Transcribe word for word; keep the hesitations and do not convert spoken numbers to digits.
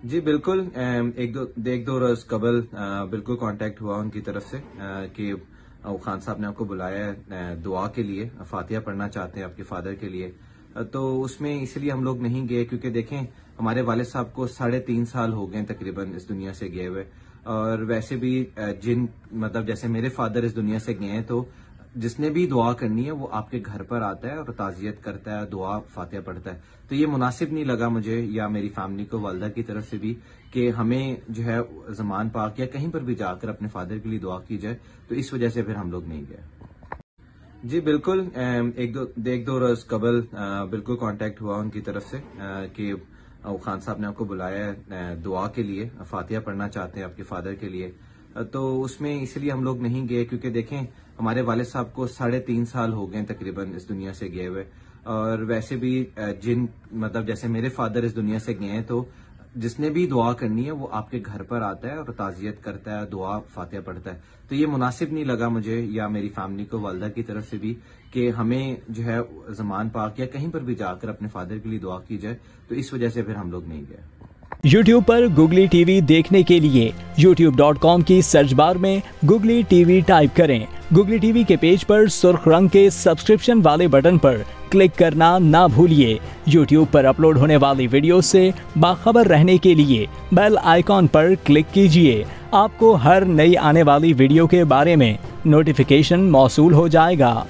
जी बिल्कुल। अम, एक दो एक दो रोज कबल अ, बिल्कुल कांटेक्ट हुआ उनकी तरफ से अ, कि वो खान साहब ने आपको बुलाया है अ, दुआ के लिए, फातिहा पढ़ना चाहते हैं आपके फादर के लिए। अ, तो उसमें इसलिए हम लोग नहीं गए क्योंकि देखें हमारे वालिद साहब को साढ़े तीन साल हो गए तकरीबन इस दुनिया से गए हुए। और वैसे भी अ, जिन मतलब जैसे मेरे फादर इस दुनिया से गए हैं, तो जिसने भी दुआ करनी है वो आपके घर पर आता है और ताजियत करता है, दुआ फातिहा पढ़ता है। तो ये मुनासिब नहीं लगा मुझे या मेरी फैमिली को, वालदा की तरफ से भी, कि हमें जो है ज़मान पाक या कहीं पर भी जाकर अपने फादर के लिए दुआ की जाए। तो इस वजह से फिर हम लोग नहीं गए। जी बिल्कुल। अम, एक दो एक दो रोज कबल अ, बिल्कुल कांटेक्ट हुआ उनकी तरफ से अ, कि वो खान साहब ने आपको बुलाया है अ, दुआ के लिए, फातिहा पढ़ना चाहते हैं आपके फादर के लिए। अ, तो उसमें इसलिए हम लोग नहीं गए क्योंकि देखें हमारे वालिद साहब को साढ़े तीन साल हो गए तकरीबन इस दुनिया से गए हुए। और वैसे भी अ, जिन मतलब जैसे मेरे फादर इस दुनिया से गए हैं, तो जिसने भी दुआ करनी है वो आपके घर पर आता है और ताजियत करता है, दुआ फातिहा पढ़ता है। तो ये मुनासिब नहीं लगा मुझे या मेरी फैमिली को, वालदा की तरफ से भी, कि हमें जो है ज़मान पाक या कहीं पर भी जाकर अपने फादर के लिए दुआ की जाए। तो इस वजह से फिर हम लोग नहीं गए। यूट्यूब पर गुगली टीवी देखने के लिए यूट्यूब डॉट कॉम की सर्च बार में गुगली टीवी टाइप करें। गुगली टीवी के पेज पर सुर्ख रंग के सब्सक्रिप्शन वाले बटन पर क्लिक करना ना भूलिए। यूट्यूब पर अपलोड होने वाली वीडियो से बाखबर रहने के लिए बेल आइकॉन पर क्लिक कीजिए। आपको हर नई आने वाली वीडियो के बारे में नोटिफिकेशन मौसूल हो जाएगा।